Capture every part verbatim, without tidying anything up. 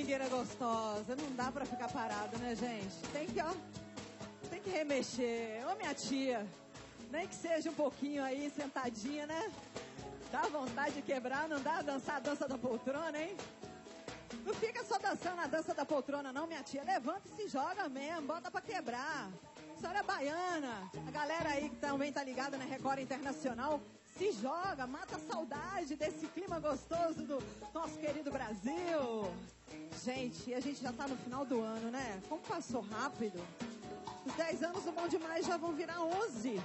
domingueira gostosa. Não dá pra ficar parado, né, gente? Tem que, ó, tem que remexer. Ô, minha tia, nem que seja um pouquinho aí, sentadinha, né? Dá vontade de quebrar, não dá? Dançar a dança da poltrona, hein? Não fica só dançando a dança da poltrona, não, minha tia. Levanta e se joga mesmo, bota pra quebrar. História baiana. A galera aí que também tá ligada na Record Internacional, se joga, mata a saudade desse clima gostoso do nosso querido Brasil. Gente, a gente já tá no final do ano, né? Como passou rápido. Os dez anos do Bom Demais já vão virar onze.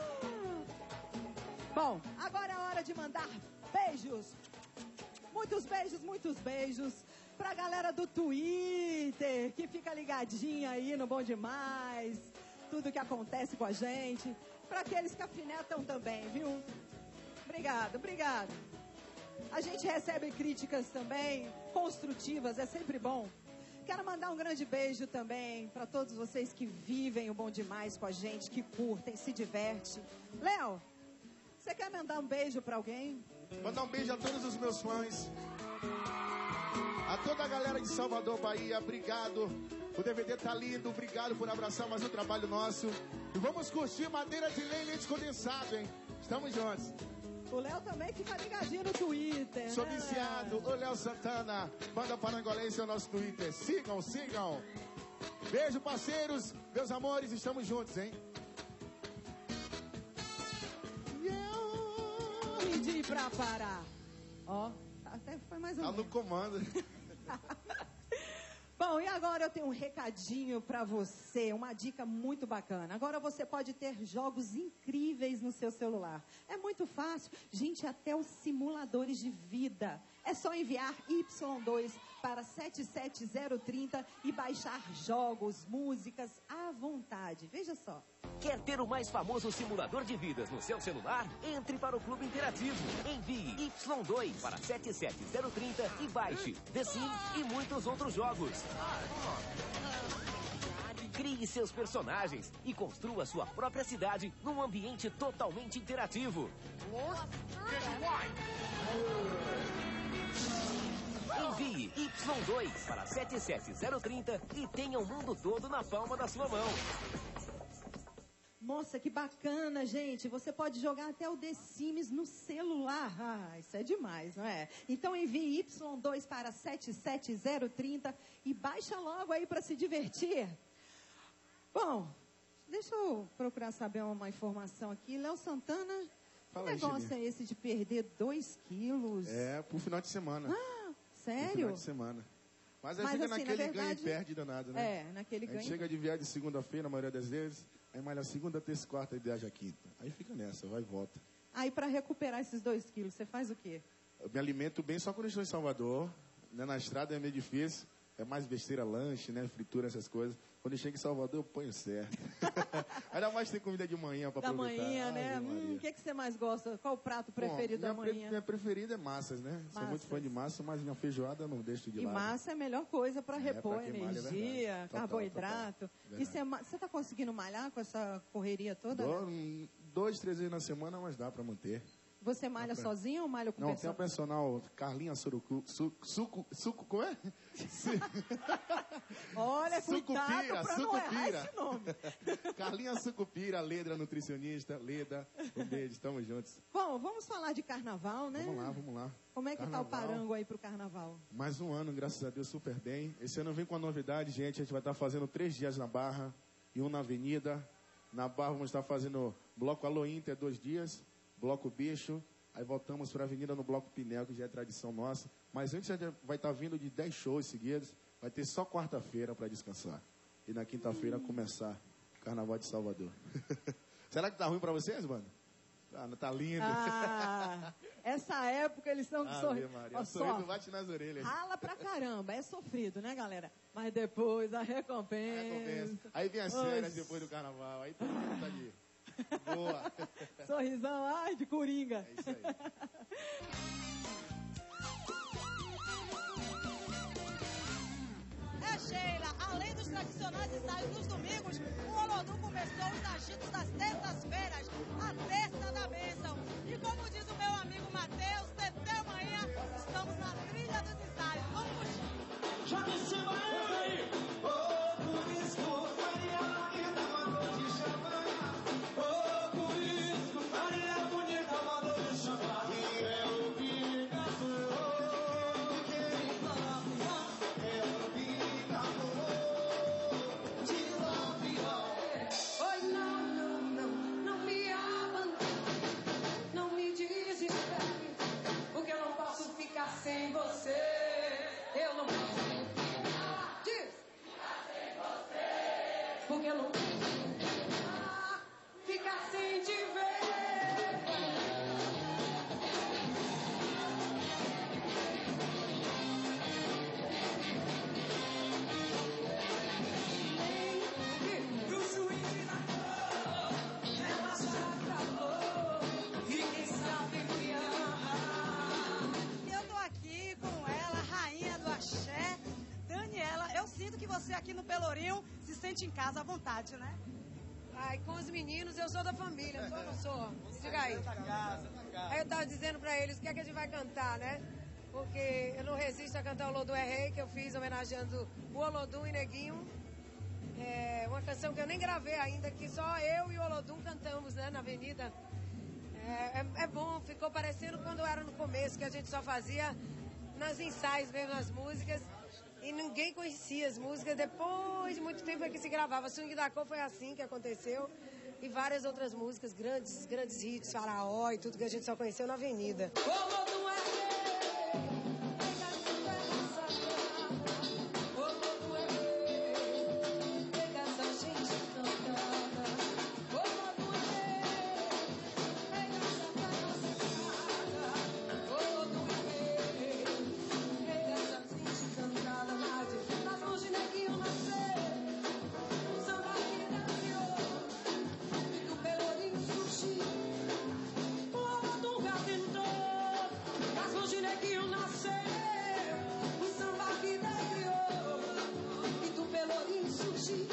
Bom, agora é hora de mandar beijos. Muitos beijos, muitos beijos pra galera do Twitter, que fica ligadinha aí no Bom Demais, tudo que acontece com a gente. Pra aqueles que afinetam também, viu? Obrigado, obrigado. A gente recebe críticas também, construtivas, é sempre bom. Quero mandar um grande beijo também pra todos vocês que vivem o Bom Demais com a gente, que curtem, se divertem. Léo, você quer mandar um beijo pra alguém? Mandar um beijo a todos os meus fãs. A toda a galera de Salvador, Bahia, obrigado. O D V D tá lindo, obrigado por abraçar mais um trabalho nosso. E vamos curtir Madeira de Lei, leite condensado, hein? Estamos juntos. O Léo também fica ligadinho no Twitter, Sou né, viciado, o Léo Santana, Banda Parangolense é o nosso Twitter. Sigam, sigam. Beijo, parceiros, meus amores, estamos juntos, hein? Pedi pra parar. Ó, até foi mais um. Tá no comando. Bom, e agora eu tenho um recadinho pra você, uma dica muito bacana. Agora você pode ter jogos incríveis no seu celular. É muito fácil, gente, até os simuladores de vida. É só enviar Y dois para sete sete zero três zero e baixar jogos, músicas à vontade. Veja só. Quer ter o mais famoso simulador de vidas no seu celular? Entre para o Clube Interativo. Envie Y dois para sete sete zero três zero e baixe The Sims e muitos outros jogos. Crie seus personagens e construa sua própria cidade num ambiente totalmente interativo. Envie Y dois para sete sete zero três zero e tenha o mundo todo na palma da sua mão. Nossa, que bacana, gente. Você pode jogar até o The Sims no celular. Ah, isso é demais, não é? Então envie Y dois para sete sete zero três zero e baixa logo aí para se divertir. Bom, deixa eu procurar saber uma informação aqui. Léo Santana, Fala que aí, negócio Geni. é esse de perder dois quilos? É, pro final de semana. Ah, Pro sério? final de semana. Mas aí Mas, fica assim, naquele na verdade, ganho e perde danado, né? É, naquele A gente ganho. chega de viagem segunda-feira, na maioria das vezes, aí malha segunda, terça e quarta e viaja quinta. Aí fica nessa, vai e volta. Aí para recuperar esses dois quilos, você faz o quê? Eu me alimento bem só quando eu estou em Salvador, né? Na estrada é meio difícil, é mais besteira, lanche, né? Fritura, essas coisas. Quando eu chego em Salvador, eu ponho certo. Ainda mais tem comida de manhã para Da aproveitar. manhã, Ai, né? Maria. Hum, o que, que você mais gosta? Qual o prato preferido Bom, da minha pre- manhã? Minha preferida é massas, né? Sou Massas. muito fã de massa, mas minha feijoada eu não deixo de E lado. massa é a melhor coisa para repor pra quem malha, é energia, verdade. Total, carboidrato. total. E Verdade. você, ma- você tá conseguindo malhar com essa correria toda? Dou, né? hum, dois, três vezes na semana, mas dá para manter. Você malha Dá pra- sozinho ou malha com Não, tem pessoal? a personal Carlinha Surucu, su, suco, suco, como é? Olha, cuidado Sucupira, para não errar sucupira. esse nome. Carlinha Sucupira, Ledra, nutricionista, Leda, um beijo, estamos juntos. Bom, vamos falar de carnaval, né? Vamos lá, vamos lá. Como é que Carnaval. tá o parango aí pro carnaval? Mais um ano, graças a Deus, super bem. Esse ano vem com a novidade, gente. A gente vai estar fazendo três dias na Barra e um na Avenida. Na Barra vamos estar fazendo Bloco Alô Inter, dois dias. Bloco Bicho. Aí voltamos para a Avenida no Bloco Pinel, que já é tradição nossa. Mas antes a gente vai estar vindo de dez shows seguidos. Vai ter só quarta-feira para descansar. E na quinta-feira começar o Carnaval de Salvador. Será que tá ruim para vocês, mano? Ah, tá lindo. Ah, essa época eles estão Ave sorrindo. Maria, sorrindo bate nas orelhas. Rala pra caramba, é sofrido, né, galera? Mas depois a recompensa. Aí compensa. Aí vem as Oxe. férias depois do carnaval. Aí todo mundo tá de boa. Sorrisão, ai, de coringa. É isso aí. É, Sheila, além dos tradicionais ensaios dos domingos, o Olodum começou os agitos das terças-feiras, a terça da bênção. E como diz o meu amigo Matheus, Teteu Manhã, estamos na trilha dos ensaios. Vamos curtir. você, eu não posso. Diz! Ficar sem você. Porque eu não posso. Ficar sem te ver. Que você aqui no Pelourinho se sente em casa à vontade, né? Ai, com os meninos eu sou da família, sou ou não sou? Diga aí. Aí eu tava dizendo pra eles o que é que a gente vai cantar, né? Porque eu não resisto a cantar o Olodum é Rei, que eu fiz homenageando o Olodum e Neguinho. É uma canção que eu nem gravei ainda, que só eu e o Olodum cantamos, né, na avenida. É, é, é bom, ficou parecendo quando era no começo, que a gente só fazia nos ensaios mesmo as músicas. E ninguém conhecia as músicas. Depois de muito tempo é que se gravava. Swing da Cor foi assim que aconteceu. E várias outras músicas, grandes, grandes hits, Faraó e tudo que a gente só conheceu na avenida. Olodum é rei, pega essa terra sagrada. Olodum é rei, pega essa gente cantada. Olodum é rei, pega essa terra sagrada. Olodum é rei, pega essa gente cantada. Nas mãos de Neguinho nascer, o samba que nasceu, e do Pelourinho surgir, o Olodum capinou. Nas mãos de Neguinho nasceu, o samba que criou, e do Pelourinho surgir,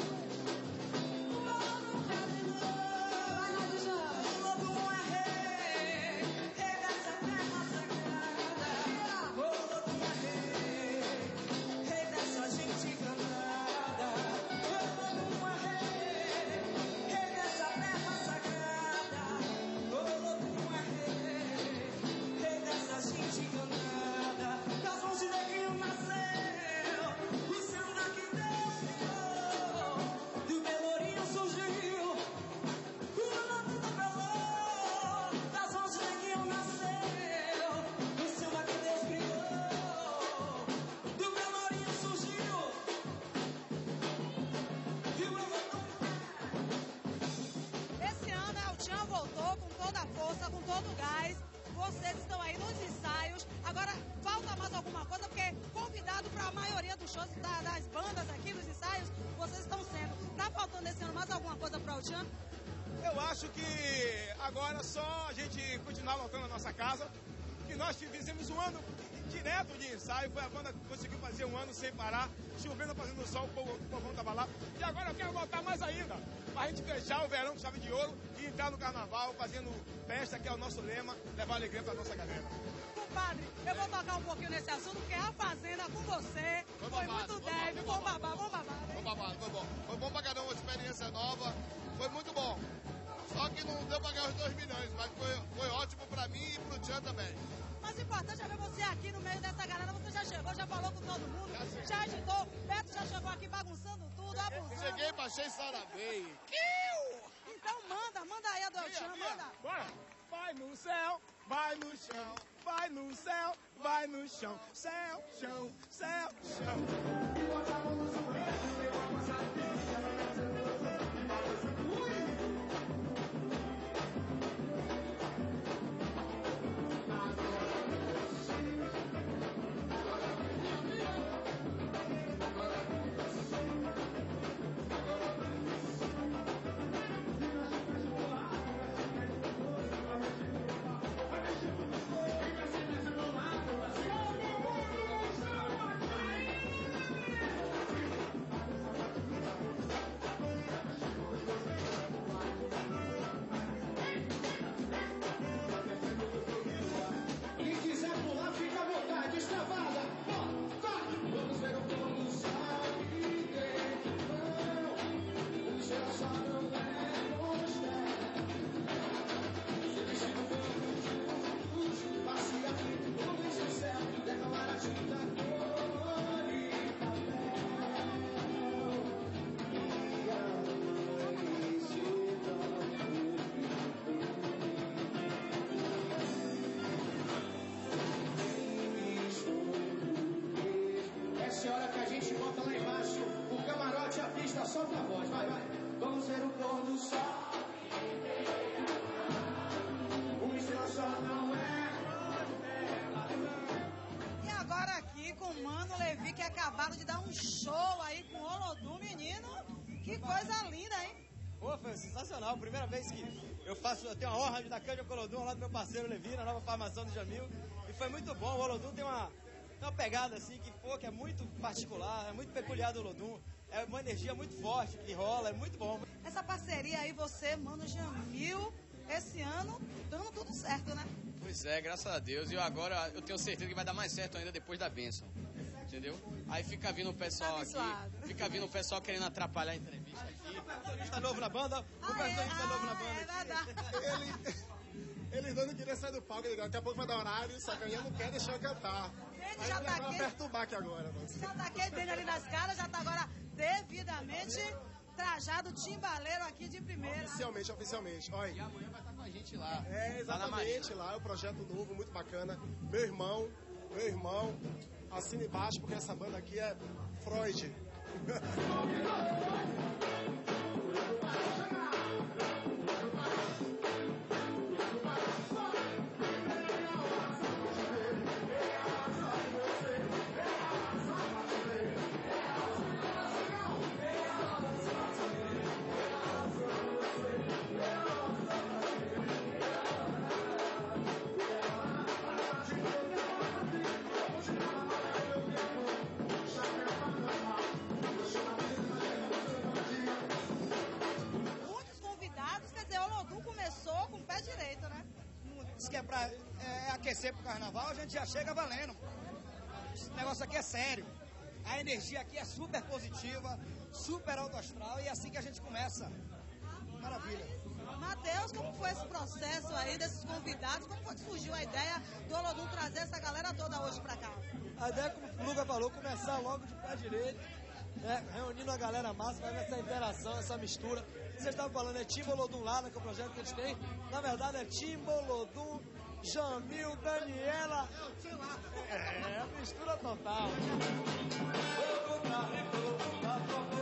o Olodum capinou. Vai lá de já. O Olodum é rei, rei dessa terra sagrada. O Olodum é rei, rei dessa gente cantada. Olodum é rei, rei dessa terra sagrada. Olodum é rei, rei dessa gente cantada. Das mãos de Neguinho nasceu o samba que Deus criou. Do Pelourinho surgiu o Olodum do Pelô. Das mãos de Neguinho nasceu o samba que Deus criou. Do Pelourinho surgiu e o Olodum. Esse ano a El-Chan voltou com toda a força, com todo o gás. Vocês estão aí nos ensaios. Agora, falta mais alguma coisa? Porque convidado para a maioria dos shows da- das bandas aqui, dos ensaios, vocês estão sendo. Tá faltando esse ano mais alguma coisa para o El-Chan? Eu acho que agora é só a gente continuar lotando a nossa casa, que nós fizemos um ano direto de ensaio, foi a banda que conseguiu fazer um ano sem parar, chovendo, fazendo sol, o povo, o povão tava lá. E agora eu quero voltar mais ainda, pra gente fechar o verão com chave de ouro e entrar no carnaval fazendo festa, que é o nosso lema, levar alegria pra nossa galera. Compadre, eu vou tocar um pouquinho nesse assunto, porque a Fazenda com você foi, babado, muito foi deve, bom, bom foi babado, bom babado. Foi hein? babado, foi bom. Foi bom pra caramba, uma experiência nova. Foi muito bom. Só que não deu pra ganhar os dois milhões, mas foi, foi ótimo pra mim e pro Tchan também. Mas o importante é ver você aqui no meio dessa galera. Você já chegou, já falou com todo mundo, já agitou. Beto já chegou aqui bagunçando tudo, abusando. Cheguei, baixei Saravei. Então manda, manda aí a do El-Chan, manda. Bora! Vai no céu, vai no chão, vai no céu, vai no chão, céu, chão, céu, chão. acabaram de dar um show aí com o Olodum, menino. Que coisa linda, hein? Pô, foi sensacional. Primeira vez que eu faço, eu tenho a honra de dar canja com o Olodum ao lado do meu parceiro Levi, na nova formação do Jamil. E foi muito bom. O Olodum tem uma, tem uma pegada assim que, pô, que é muito particular, é muito peculiar do Olodum. É uma energia muito forte que rola, é muito bom. Essa parceria aí, você, Mano Jamil, esse ano, dando tudo certo, né? Pois é, graças a Deus. E eu agora eu tenho certeza que vai dar mais certo ainda depois da bênção. Entendeu? Aí fica vindo o pessoal aqui, fica vindo o pessoal querendo atrapalhar a entrevista aqui. O percussionista novo na banda, o percussionista novo na banda. É verdade. Ele, ele não queria sair do palco, ele daqui a pouco vai dar horário, só que ele não quer deixar eu cantar. Ele já tá aqui. Perturbar aqui agora. Mas... Já tá aqui, dele ali nas caras, já tá agora devidamente trajado timbaleiro aqui de primeira. Oficialmente, oficialmente. Olha. E amanhã vai estar com a gente lá. É, exatamente, lá, lá é um projeto novo, muito bacana. Meu irmão, meu irmão, assina embaixo, porque essa banda aqui é Freud. Que é pra é, aquecer pro carnaval, a gente já chega valendo. Esse negócio aqui é sério. A energia aqui é super positiva, super alto astral e é assim que a gente começa. Maravilha. Matheus, como foi esse processo aí desses convidados? Como foi que surgiu a ideia do Olodum trazer essa galera toda hoje pra cá? A ideia, como o Luga falou, começar logo de pé direito, né, reunindo a galera massa, vai ver essa interação, essa mistura. Vocês estavam falando, é Timbo Olodum Lala, que é o projeto que eles têm. Na verdade é Timbo Olodum, Jamil, Daniela. É, mistura total.